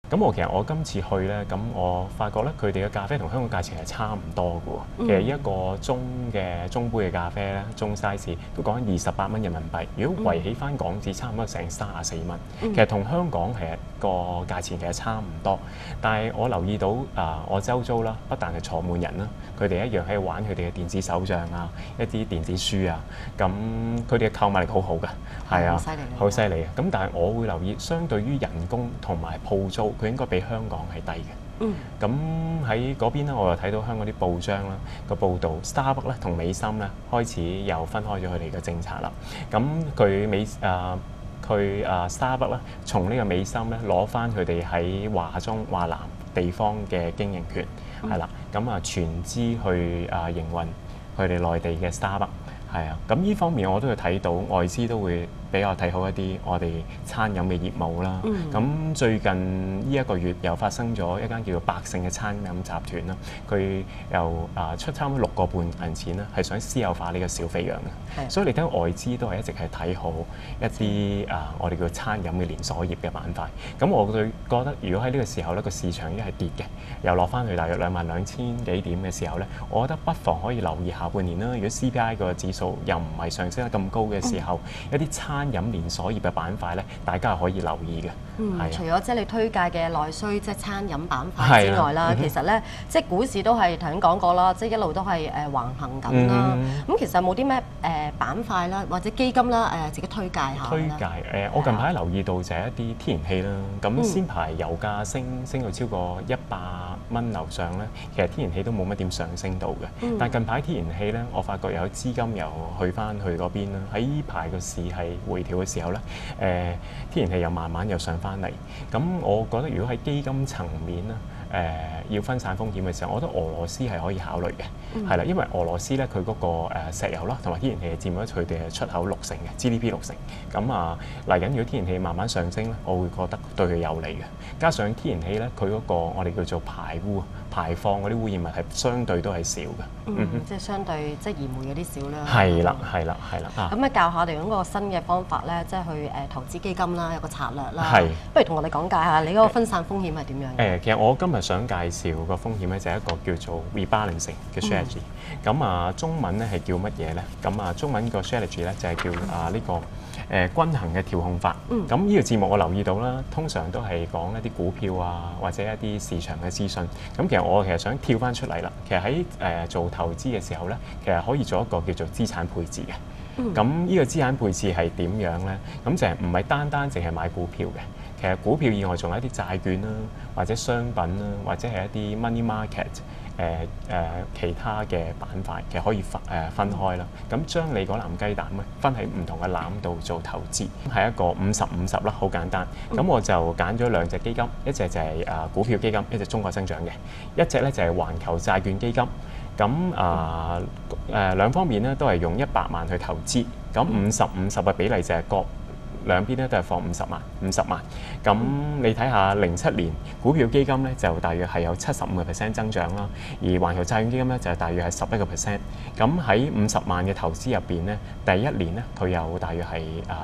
咁其實我今次去咧，咁我發覺咧佢哋嘅咖啡同香港價錢係差唔多嘅喎。其實一個中杯嘅咖啡咧，中 size 都講緊28蚊人民幣。如果圍起翻港紙，差唔多成34蚊。其實同香港其實個價錢其實差唔多。但係我留意到我周遭啦，不但係坐滿人啦，佢哋一樣喺度玩佢哋嘅電子手帳啊，一啲電子書啊。咁佢哋嘅購買力好好嘅，係啊，好犀利啊！咁但係我會留意，相對於人工同埋鋪租，佢應該比香港係低嘅。咁喺嗰邊咧，我又睇到香港啲報章啦個報導，Starbucks 咧同美心咧開始又分開咗佢哋嘅政策啦。咁Starbucks 咧從呢個美心咧攞翻佢哋喺華中華南地方嘅經營權，係啦。咁全資去營運佢哋內地嘅 Starbucks。係啊，咁呢方面我都有睇到外資都會比較睇好一啲我哋餐飲嘅業務啦。咁最近呢一個月又發生咗一間叫做百勝嘅餐飲集團啦，佢又出差唔多6個半銀錢啦，係想私有化呢個小肥羊嘅。所以你睇外資都係一直係睇好一啲我哋叫餐飲嘅連鎖業嘅板塊。咁我對覺得如果喺呢個時候咧個市場一係跌嘅，又落翻去大約22,000幾點嘅時候咧，我覺得不妨可以留意下半年啦。如果 CPI 個指數又唔係上升得咁高嘅時候，一啲餐飲連鎖業嘅板塊咧，大家係可以留意嘅。 除咗即係你推介嘅內需即係餐飲板塊之外啦，其實咧即係股市都係頭先講過啦，即係一路都係橫行緊啦。咁其實有冇啲咩板塊啦，或者基金啦自己推介下？ 推介我近排留意到就係一啲天然氣啦。咁先排油價升到超過100蚊樓上咧，其實天然氣都冇乜點上升到嘅。但近排天然氣咧，我發覺有資金又去翻去嗰邊啦。喺呢排個市係回調嘅時候咧，天然氣又慢慢又上翻嚟。咁我覺得如果喺基金層面咧，要分散風險嘅時候，我覺得俄羅斯係可以考慮嘅，係啦，因為俄羅斯咧佢嗰個石油啦同埋天然氣係佔咗佢哋嘅出口60%嘅 GDP 60%。咁嚟緊如果天然氣慢慢上升咧，我會覺得對佢有利嘅。加上天然氣咧，佢嗰個我哋叫做排放嗰啲污染物係相對都係少嘅。 即係相對即係燃煤嗰啲少啦。 係啦。 咁教下我哋用個新嘅方法咧，即係去投資基金啦，有個策略啦。不如同我哋講解下你嗰個分散風險係點樣？ 其實我今日想介紹個風險咧，就係一個叫做 rebalancing 嘅 strategy。咁中文咧係叫乜嘢咧？咁中文個 strategy 咧就係叫呢個均衡嘅調控法。咁呢個節目我留意到啦，通常都係講一啲股票或者一啲市場嘅資訊。咁其實我想跳翻出嚟啦。其實喺做投資嘅時候咧，其實可以做一個叫做資產配置嘅。咁呢個資產配置係點樣咧？咁就係唔係單淨係買股票嘅。其實股票以外仲有一啲債券啦，或者商品啦，或者係一啲 money market 其他嘅板塊，其實可以分開啦。咁將你嗰籃雞蛋咧分喺唔同嘅籃度做投資，係一個50-50啦，好簡單。咁我就揀咗2隻基金，一隻就係股票基金，一隻中國增長嘅，一隻咧就係環球債券基金。咁兩方面咧都係用100萬去投資，咁50-50嘅比例就係各兩邊咧都係放50萬。咁你睇下07年股票基金咧就大約係有75% 增長啦，而環球債券基金咧就係大約係11%。咁喺50萬嘅投資入邊咧，第一年咧佢有大約係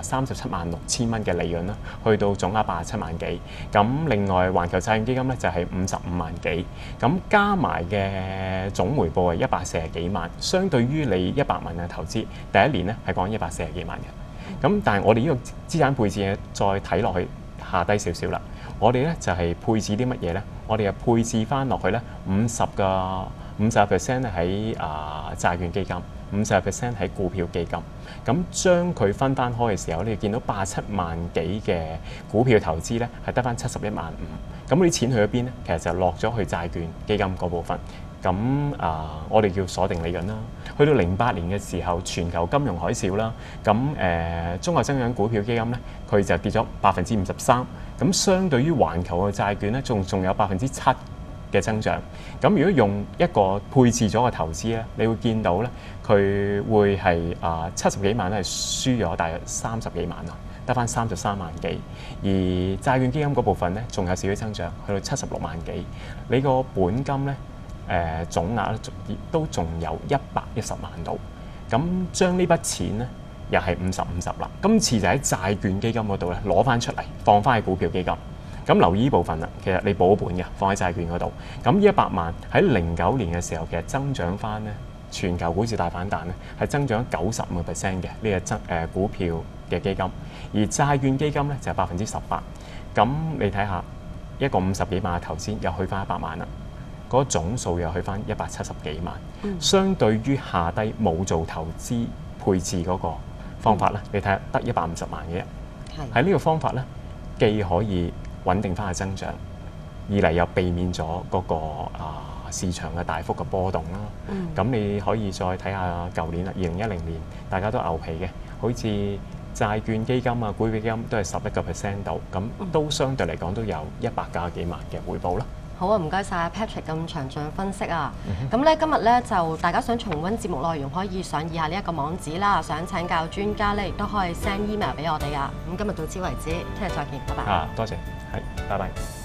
376000蚊嘅利潤啦，去到總額87萬幾。咁另外環球債券基金咧就係55萬幾。咁加埋嘅總回報係140幾萬，相對於你100萬嘅投資，第一年咧係講140幾萬嘅。咁但係我哋呢個資產配置咧，再睇落去下低少少啦。我哋咧就係配置啲乜嘢咧？我哋係配置翻落去咧50% 咧喺債券基金，50% 喺股票基金。咁將佢分翻開嘅時候，你見到87萬幾嘅股票投資咧，係得翻71萬5。咁啲錢去咗邊咧？其實就落咗去債券基金嗰部分。咁我哋叫鎖定利潤啦。去到08年嘅時候，全球金融海嘯啦，咁中國增長股票基金咧，佢就跌咗53%。咁相對於環球嘅債券咧，仲有7%嘅增長。咁如果用一個配置咗嘅投資咧，你會見到咧，佢會係70幾萬咧係輸咗大約30幾萬啊，得翻33萬幾。而債券基金嗰部分咧，仲有少少增長，去到76萬幾。你個本金咧？總額都仲有110萬度，咁將呢筆錢咧又係50-50啦。今次就喺債券基金嗰度咧攞翻出嚟，放翻喺股票基金。 咁留意呢部分啦，其實你保本嘅，放喺債券嗰度。咁呢100萬喺09年嘅時候，其實增長翻咧，全球股市大反彈咧，係增長95%嘅呢個股票嘅基金，而債券基金咧就係18%。咁你睇下一個50幾萬嘅頭先，又去翻100萬啦，嗰個總數又去翻170幾萬。相對於下低冇做投資配置嗰個方法咧，你睇下得150萬嘅啫。喺呢個方法咧，既可以穩定翻嘅增長，二嚟又避免咗嗰個市場嘅大幅嘅波動啦。咁你可以再睇下舊年啦，2010年大家都牛皮嘅，好似債券基金啊、股票基金都係11%度，咁都相對嚟講都有190幾萬嘅回報啦。 好啊，唔該晒 Patrick 咁詳盡分析啊。咁咧今日咧就大家想重溫節目內容，可以上以下呢一個網址啦。想請教專家咧，亦都可以 send email 俾我哋啊。咁今日到此為止，聽日再見，拜拜。 多謝，係，拜拜。